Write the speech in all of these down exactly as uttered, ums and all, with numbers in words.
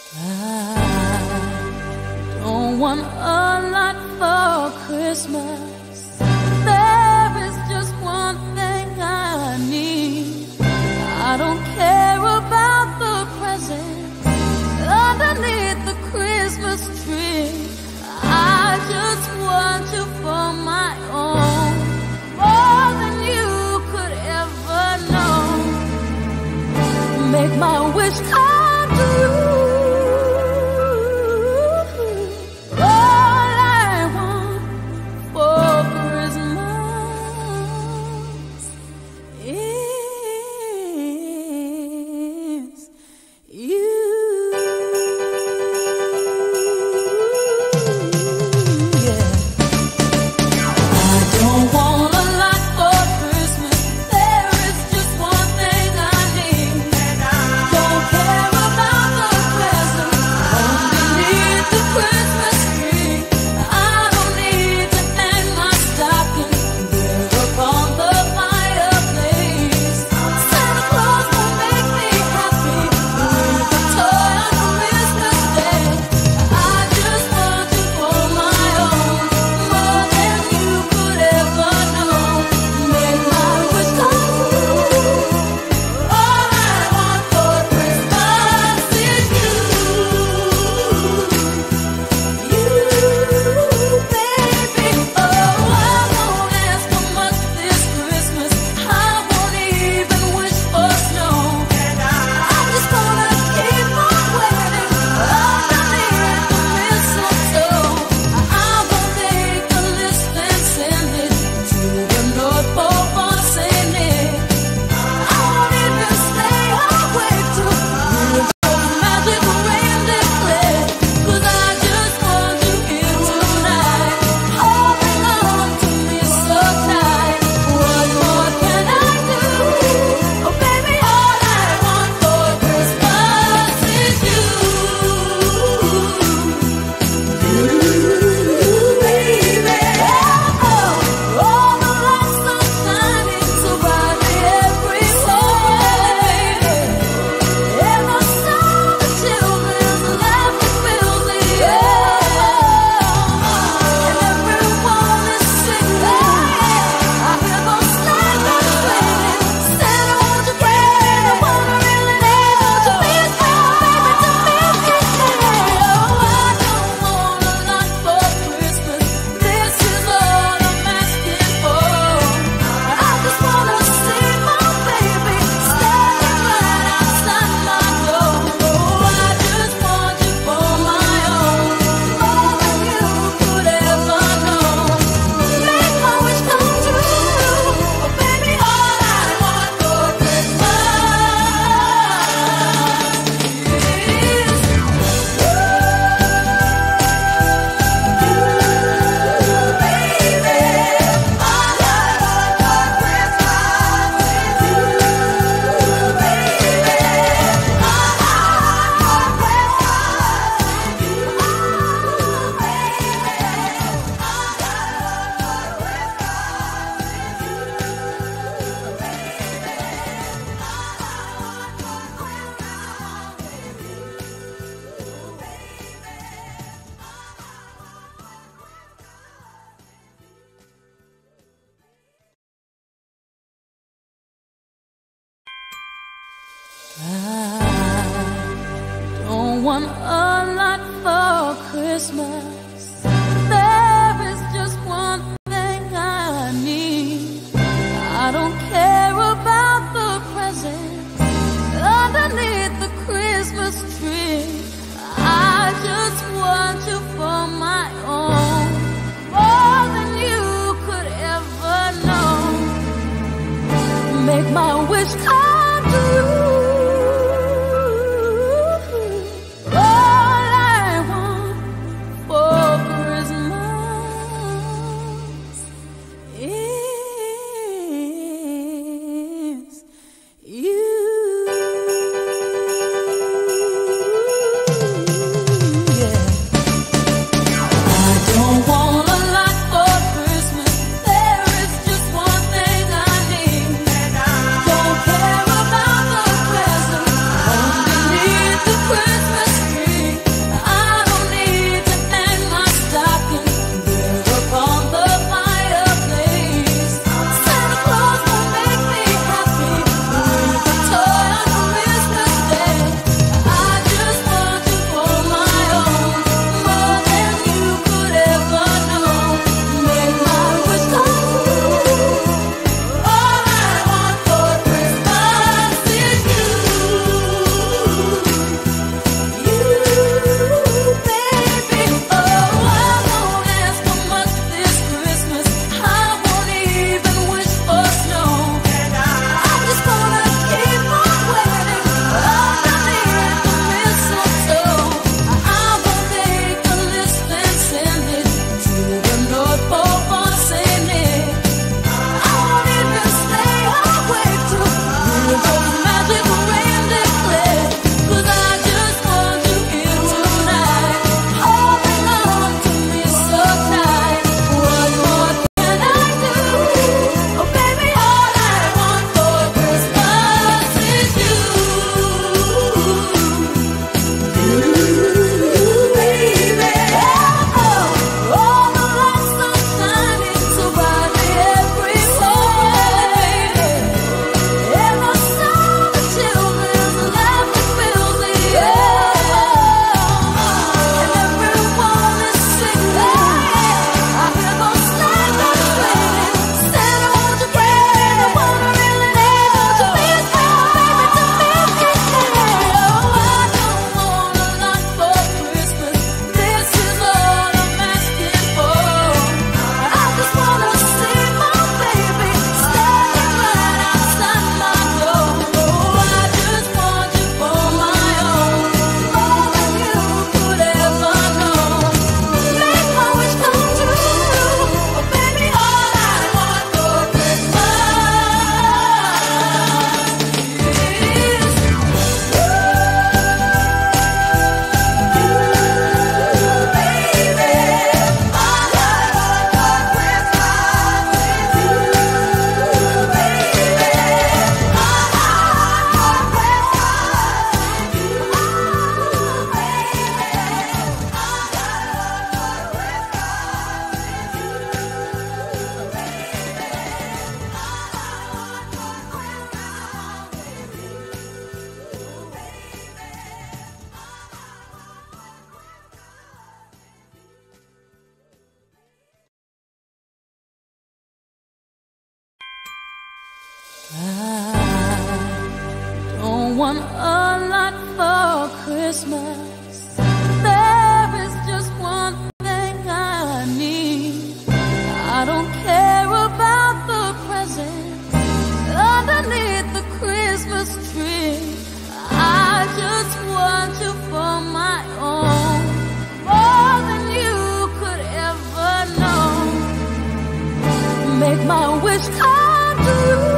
I don't want a lot for Christmas. There is just one thing I need. I don't care about the presents underneath the Christmas tree. I just want you for my own, more than you could ever know. Make my wish come true. I don't want a lot for Christmas. There is just one thing I need. I don't care about the presents underneath the Christmas tree. I just want you for my own, more than you could ever know. Make my wish come true. Care about the Christmas, there is just one thing I need. I don't care about the presents underneath the Christmas tree. I just want you for my own, more than you could ever know. Make my wish come true.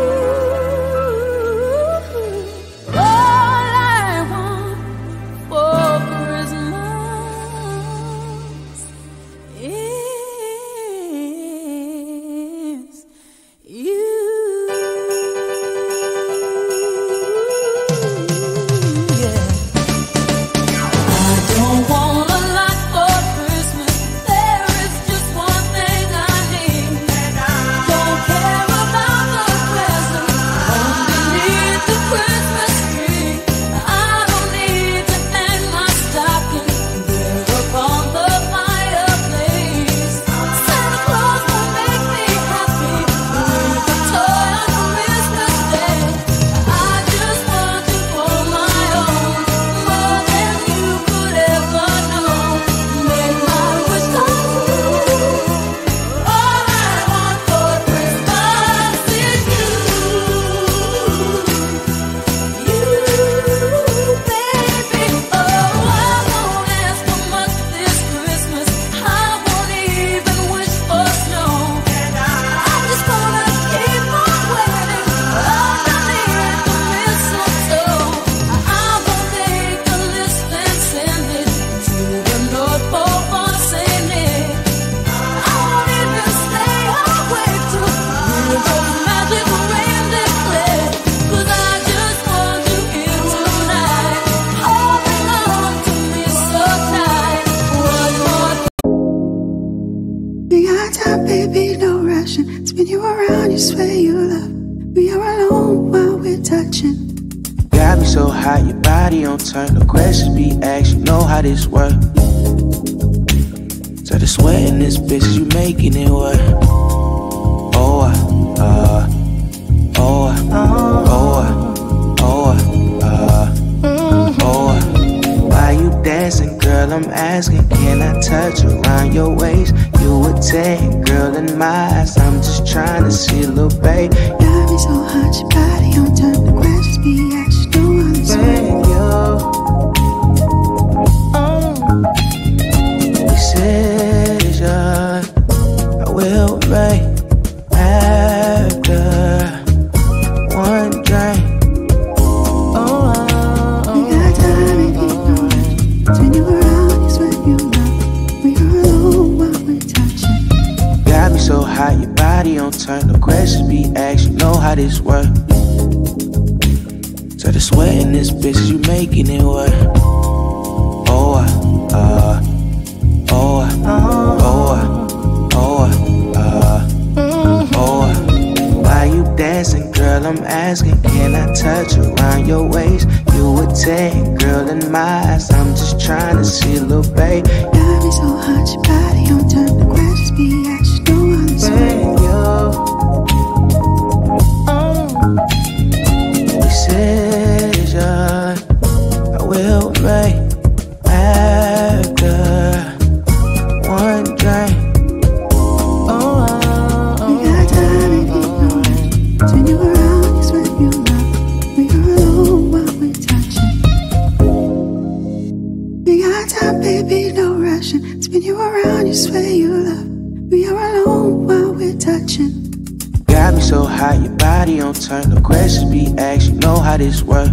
Spin you around, you swear you love. We are alone while we're touching. Got me so hot, your body on turn. No questions be asked, you know how this work. So the sweat in this bitch, you making it work. Oh, uh, uh, oh, uh, oh, uh, oh, uh, oh, uh. Why you dancing, girl? I'm asking, can I touch around your waist? You a ten, girl, in my eyes. I'm just trying to see a little babe. Got me so hot, your body on turn. The questions be asked, you know how this work. Decision I will make after one drink. Oh, we got time and ignorance. Spin you around, you swear you love. We are alone while we're touching. Got me so hot, your body on turn. No questions be asked, you know how this work. So the sweat in this bitch, you making it work. Oh, uh, uh oh, uh, oh, uh, oh, uh, oh, uh. Why you dancing, girl? I'm asking, can I touch around your waist? You a ten, girl, in my eyes. I'm just trying to see a little babe. Got me so hot, your body on turn. The questions be asked, you know how this work. Decision I will make after one drink. Oh, we got time and ignorance. Spin you around, you swear you love. We are alone while we're touching. We got time, baby, no rushing. Spin you around, you swear you love. We are alone while we're touching. Got me so hot, your body on turn. No questions be asked, you know how this work.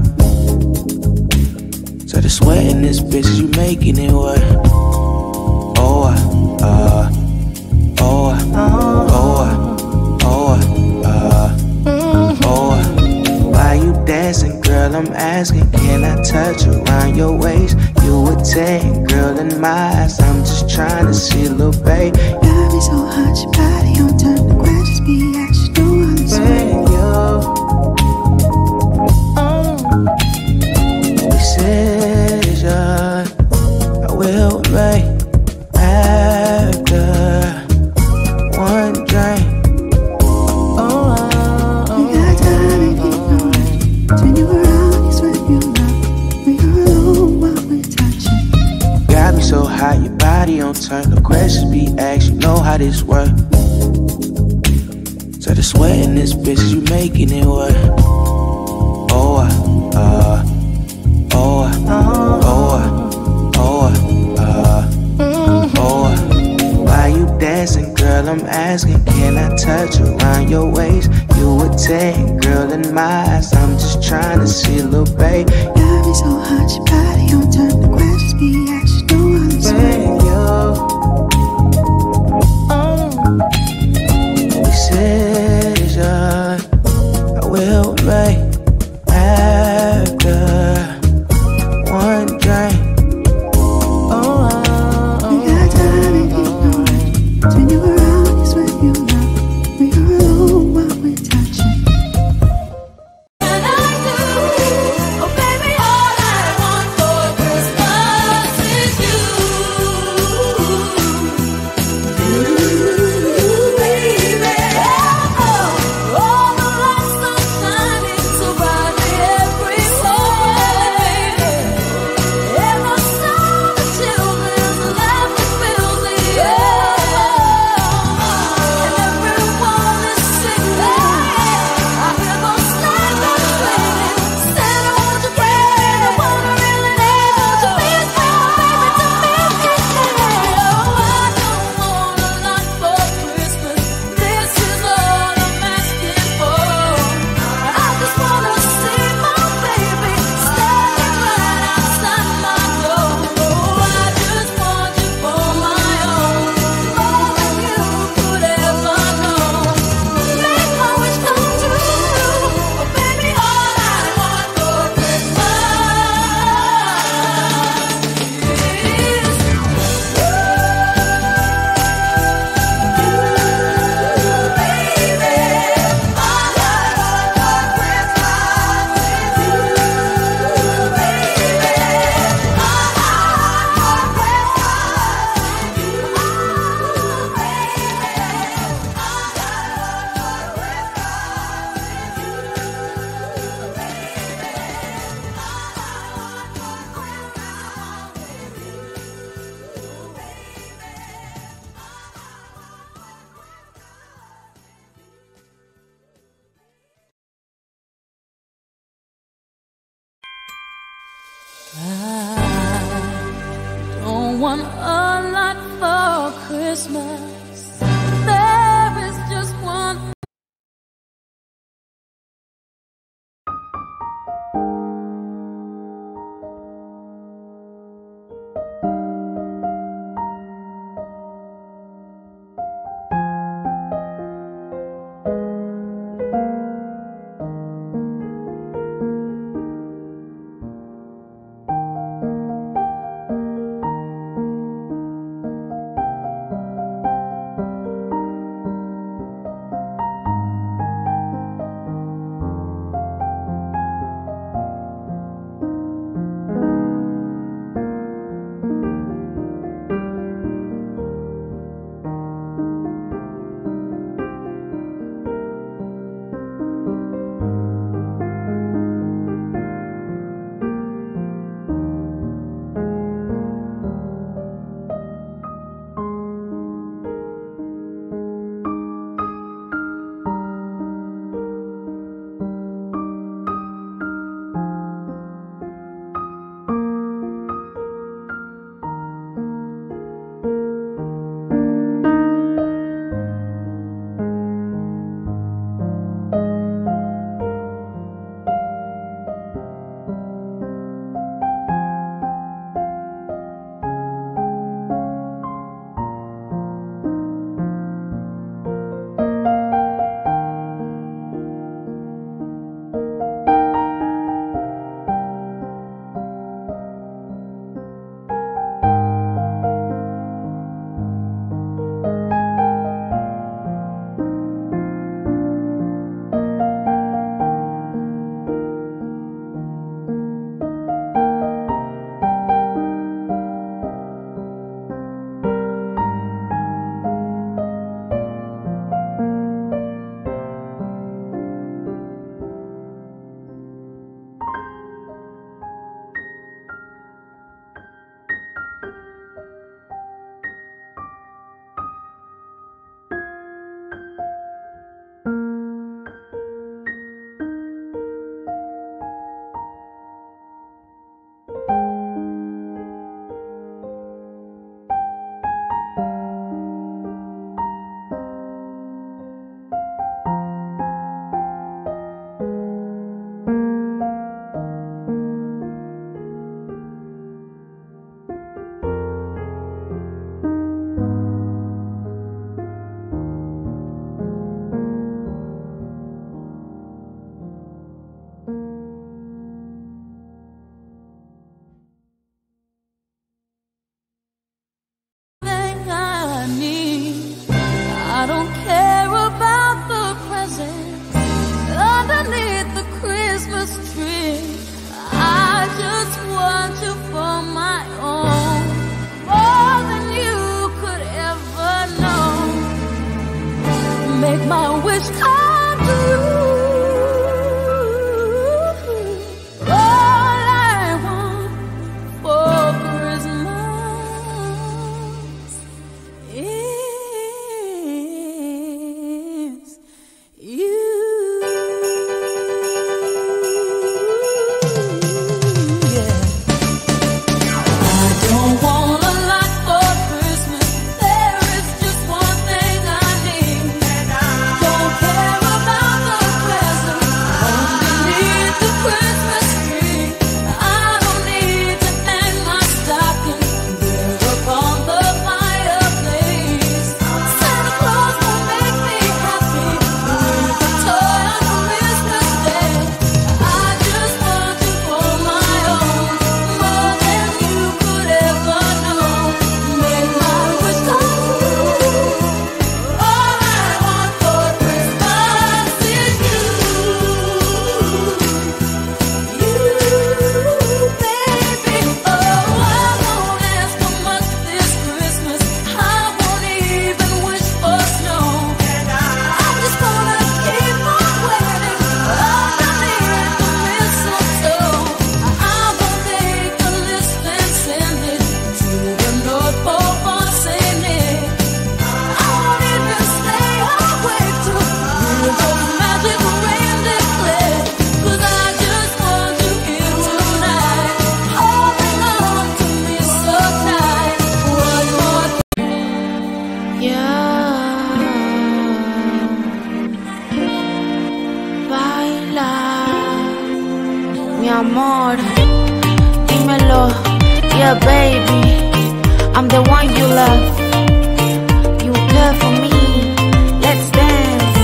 So the sweat in this bitch, you making it work. Oh, uh, uh, oh, uh, oh, uh, oh, uh, oh, uh. Why you dancing, girl? I'm asking, can I touch around your waist? You a ten, girl, in my eyes. I'm just trying to see a little babe. Got me so hot, your body on turn. The questions be asked, you know how this work. Decision I will make after one drink. Oh, we got time and ignorance. Spin you around, you swear you love. We are alone while we're how your body on turn. No questions be asked, you know how this work. So the sweat in this bitch, you making it work. Oh, uh, uh, oh, uh, oh, uh, oh, uh, oh, uh. Why you dancing, girl? I'm asking, can I touch around your waist? You a ten, girl, in my eyes. I'm just trying to see a little babe. Love is so hot, your body on turn. The questions be asked, you know how this work. Decision I will make after one drink. Oh, We got time if you know it. Turn you around, it's what you love. We are alone while we're touching. And I do, oh baby, all I want for Christmas is you. You, baby. Oh, all the lights are shining so brightly everywhere. And the sound of children's laughter fills the air. And everyone is singing. I hear those sleigh bells ringing. Santa, won't you bring me the one I really need? Won't you be as fair, baby, to me? Oh, I don't want a lot for Christmas. This is all I'm asking for. I just wanna see my baby standing right outside my door. Oh, I just want you for my own, more than you could ever know. Make my wish come true. Oh, baby, all I want for don't want a lot for Christmas. There is just one. yeah, baby, I'm the one you love. You care for me, let's dance.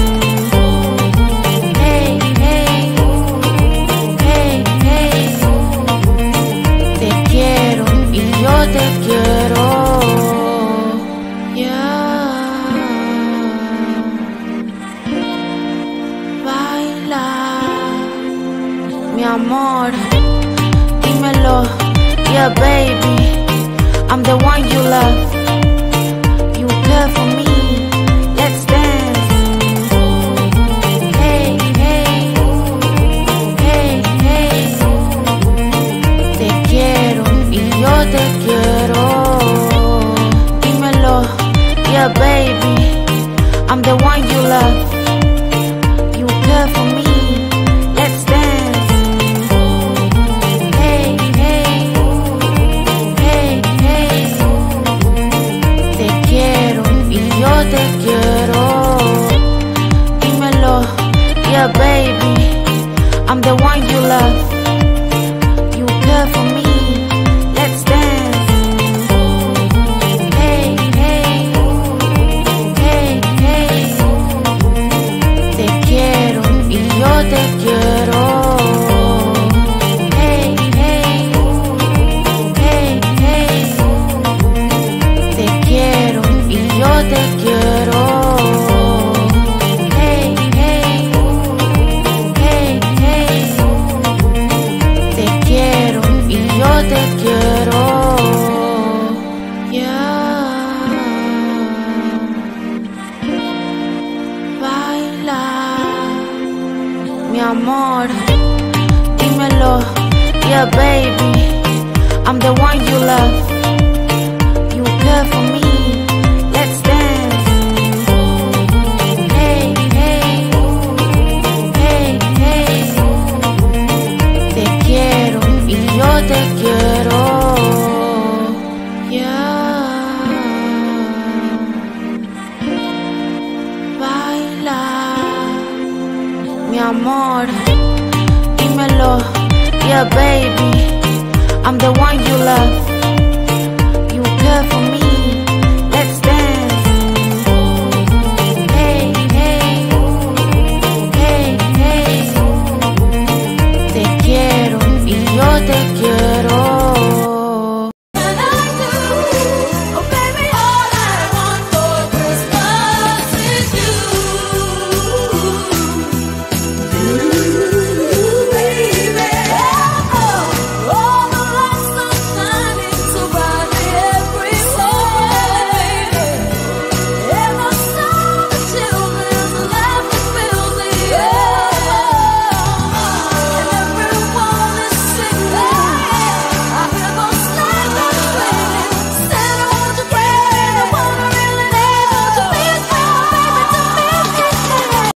Hey, hey, hey, hey. Te quiero y yo te quiero. Yeah. Baila, mi amor, dímelo, yeah, baby, I'm the one you love. You care for me, let's dance. Hey, hey, hey, hey. Te quiero y yo te quiero. Dímelo, yeah, baby, I'm the one you love. You care for me, let's dance. Hey, hey, hey, hey. Te quiero y yo te quiero. Dímelo, yeah, baby, I'm the one you love. You care for me, let's dance. Hey, hey, hey, hey. Te quiero y yo te quiero. Hey, hey, hey, hey. Te quiero y yo te quiero. Hey, hey, hey, hey. Te quiero y yo te quiero. Yeah. Baila, mi amor, dímelo, yeah, baby, I'm the one you love. You care for me, let's dance. Hey, hey, hey, hey. Te quiero y yo te quiero. Yeah. Baila, mi amor, dímelo, yeah, baby, I'm the one you love. You care for me.